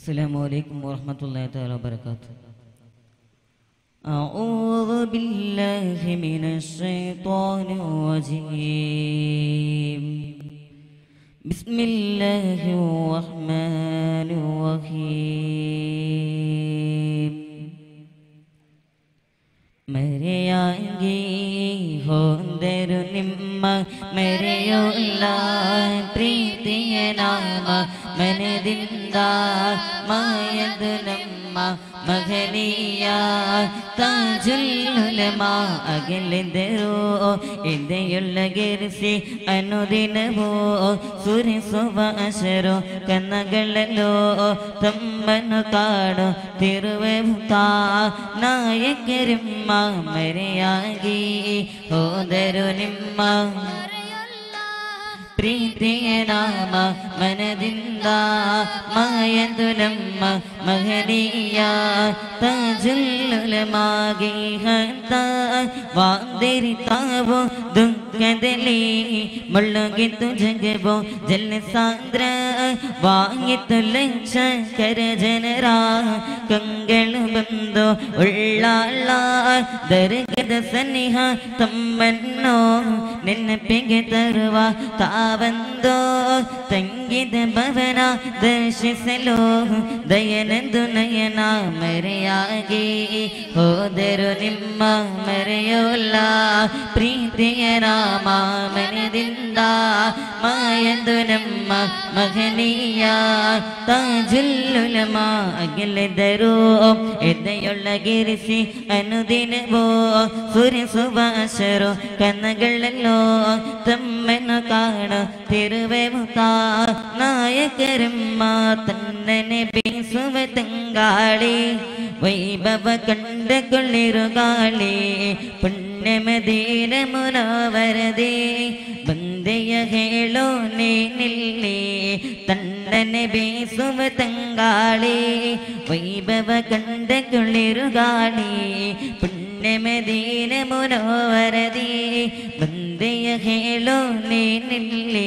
السلام عليكم ورحمة الله تعالى وبركاته. أعوذ بالله من الشيطان الرجيم. بسم الله الرحمن الرحيم. ಮರೆಯಾಗಿ ಹೋದರು ನಿಮ್ಮ ಮರೆಯೋಲ್ಲ ಪ್ರೀತಿಯ ನಾಮ ಮನದಿಂದ ಮಾಯದು ನಮ್ಮ ಮಗನೀಯ ತಾಜುಲ್ ಉಲಮಾ ಅಗಲಿದರು ಎದೆಯೊಳಗೆರಿಸಿ ಅನುದಿನವೋ ಸುರಿಸುವ ಅಶರು ಕನ್ನಗಳಲ್ಲೋ ತಮ್ಮನ್ನು ಕಾಡು ತಿರುವೆವುತ್ತಾ ನಾಯಕರಿಮ್ಮ ಮರೆಯಾಗಿ ಹೋದರು ನಿಮ್ಮ ಪ್ರೀತಿಯ ನಾಮ ಮನದಿಂದ ಮಾಯದು ನಮ್ಮ ಮಹನೀಯ ತಾಜುಲ್ ಉಲಮಾಗೆ ಹಂತ ವಾದಿರಿ ತಾವು ದುಃಖದಲ್ಲಿ ಮುಳುಗಿತು ಜಗವೋ ಜಲ ಸಾಂದ್ರ ವಾಯಿತು ಲಕ್ಷಕರ ಜನರ ಕಂಗಳು ಬಂದು ಉಳ್ಳಾಳ ದರ್ಗದ ಸನಿಹ ತಮ್ಮನ್ನು ನೆನಪಿಗೆ ತರುವ ತಾವಂದೋ ತಂಗಿದ ಭವನ ದರ್ಶಿಸಲು ದಯನಂದು ನಯನ ಮರೆಯಾಗಿ ಹೋದರು ನಿಮ್ಮ ಮರೆಯೋಲ್ಲ ಪ್ರೀತಿಯ ರಾಮ ಮನದಿಂದ ಮಾಯಂದು ನಮ್ಮ ಮಗನೀಯ ತಾಜುಲ್ ಉಲಮಾ ಅಗಲಿದರು ಎದೆಯೊಳಗಿರಿಸಿ ಅನುದಿನವೋ ಸುರಿಸುವ ಅಶರು ಕನ್ನಗಳಲ್ಲೋ ತಮ್ಮನ್ನು ಕಾಣು ತಿರುವೆವುತ್ತಾ ನಾಯಕರಮ್ಮ ತನ್ನನೆ ಬೀಸುವ ತಂಗಾಳಿ ವೈಭವ ಕಂಡುಕೊಳ್ಳಿರು ಗಾಳಿ ಪುಣ್ಯ ಮದೀನ ಮುನವರದಿ ಬಂದೆಯ ಹೇಳೋ ನೀನಿಲ್ಲಿ ತನ್ನನೆ ಬೀಸುವ ತಂಗಾಳಿ ವೈಭವ ಕಂಡುಕೊಳ್ಳಿರು ಗಾಳಿ ಪುಣ್ಯ ಮದೀನ ಮುನವರದಿ ಬಂದೆಯ ಹೇಳೋ ನೀನಿಲ್ಲಿ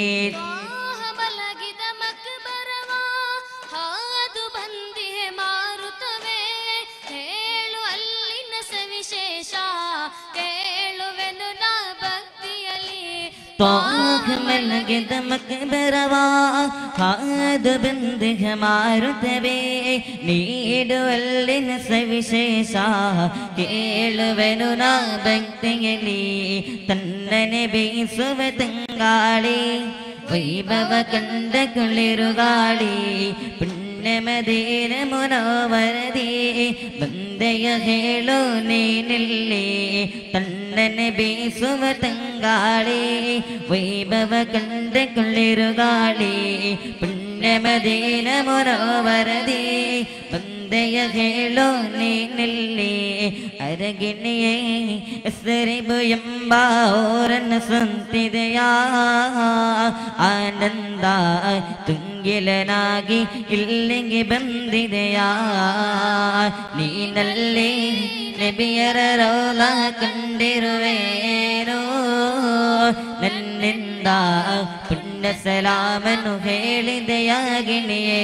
طاق ملقد مكبروا هذا بندق مارتبي نيدو اللنس وشيشا كيلو بنونا بكتيلي تنن بيسو تنغالي ويبව ಕಂಡಕೊಳ್ಳಿರು ಗಾಳಿ ಪುಣ್ಯ ಮದೀನ ಮುನವರದಿ ಬಂದೆಯ ಹೇಳೋ ನೀನಿಲ್ಲಿ ತನ್ನನೆ ಬೀಸುವ ತಂಗಾಳಿ ವೈಭವ ಕಂಡುಕೊಳ್ಳಿರು ಗಾಳಿ ಪುಣ್ಯ ಮದೀನ ಮುನವರದಿ ಬಂದೆಯ ಹೇಳೋ ನೀನಿಲ್ಲಿ ಅರಗಿಣಿಯೇ ಹೆಸರಿಬು ಎಂಬ ಓರನ್ನು ಸ್ವಂತಿದೆಯಾ ಆನಂದ ತುಂಗಿಲನಾಗಿ ಇಲ್ಲಿಗೆ ಬಂದಿದೆಯಾ ನೀನಲ್ಲಿ ನಬಿಯರ ರೋಲ ಕಂಡಿರುವೇನೋ ನನ್ನಿಂದ ಪುಣ್ಯ ಸಲಾಮನು ಹೇಳಿದೆಯಾ ಗಿಣಿಯೇ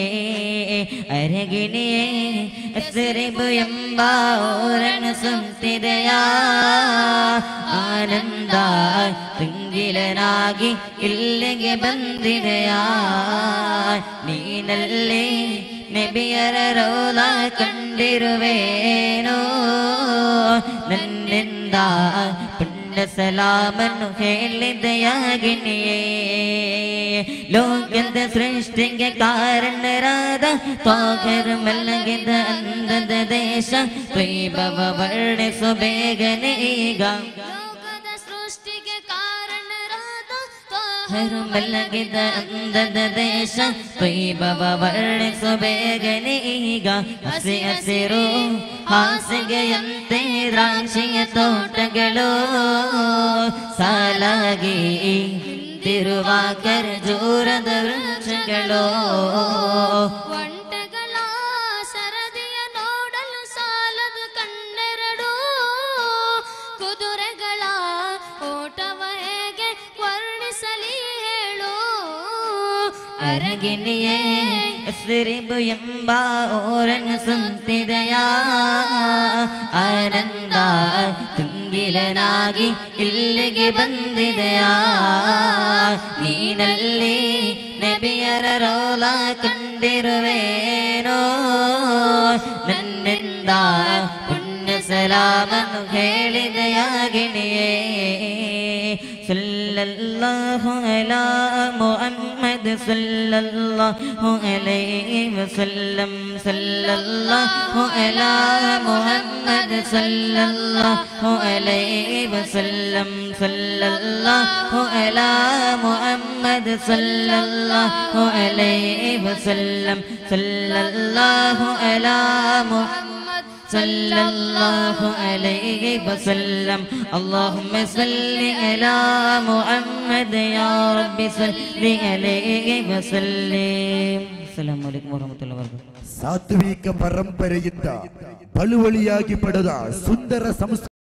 ಅರಗಿಣಿಯೇ ಹೆಸರಿಬು ಎಂಬ ಓರನ್ನು ಸ್ವಂತಿದೆಯಾ ಆನಂದ ತುಂಗಿಲನಾಗಿ ಇಲ್ಲಿಗೆ ಬಂದಿದೆಯಾ ನೀನಲ್ಲಿ ನಬಿಯರ ರೋಲ ಕಂಡಿರುವೇನೋ ನನ್ನಿಂದ ಪುಣ್ಯ ಸಲಾಮನ್ನು ಹೇಳಿದೆಯಾ ಗಿಣಿಯೇ ಲೋಕದ ಸೃಷ್ಟಿಗೆ ಕಾರಣರಾದ ತ್ವಾಗರ ಮಲಗಿದ ಅಂದದ ದೇಶ ವೈಭವ ವರ್ಣಿಸು ಬೇಗನೆ ಈಗ ಮಲಗಿದ ಅಂದದ ದೇಶ ವೈಭವ ವರ್ಣಿಸು ಬೇಗನೆ ಈಗ ಹಸಿ ಹಸಿರು ಹಾಸಿಗೆಯಂತೆ ದ್ರಾಕ್ಷಿಯ ತೋಟಗಳು ಸಾಲಾಗಿ ತಿರುವ ಖರ್ಜೂರದ ವೃಕ್ಷಗಳು ಒಂಟೆಗಳ ಸರದಿಯ ನೋಡಲು ಸಾಲದು ಕಣ್ಣೆರಡು ಕುದುರೆಗಳ ಓಟವ ಹೇಗೆ ವರ್ಣಿಸಲಿ ಹೇಳು ಅರಗಿಣಿಯೇ ಎಸ್ರಿಬು ಎಂಬ ಓರನ್ ಸುಂತಿದೆಯ ಆನಂದ ತುಂಗಿಲನಾಗಿ ಇಲ್ಲಿಗೆ ಬಂದಿದೆಯಾ ನೀನಲ್ಲಿ ನಬಿಯರ ರೋಲ ಕಂಡಿರುವೇನೋ ನನ್ನಿಂದ ಪುಣ್ಯ ಸಲಾಮನು ಹೇಳಿದೆಯಾ ಗಿಣಿಯೇ ಸಲ್ಲಲ್ಲಾಹು ಅಲಾ ಮುಹಮ್ಮದ್ ಸಲ್ಲಲ್ಲಾಹು ಅಲೈಹಿ ವಸಲ್ಲಂ ಸಲ್ಲಲ್ಲಾಹು ಅಲಾ ಮುಹಮ್ಮದ್ ಸಲ್ಲಲ್ಲಾಹು ಅಲೈಹಿ ವಸಲ್ಲಂ ಸಲ್ಲಲ್ಲಾಹು ಅಲಾ ಮುಹಮ್ಮದ್ ಸಲ್ಲಲ್ಲಾಹು ಅಲೈಹಿ ವಸಲ್ಲಂ ಸಲ್ಲಲ್ಲಾಹು ಅಲಾ ಮುಹಮ್ಮದ್ صلى الله عليه وسلم اللهم صل على محمد يا رب صل عليه وسلم السلام عليكم ورحمة الله وبركاته ಸಾತ್ವಿಕ ಪರಂಪರೆಯಿಂದ ಬಳುವಳಿಯಾಗಿ ಪಡೆದ ಸುಂದರ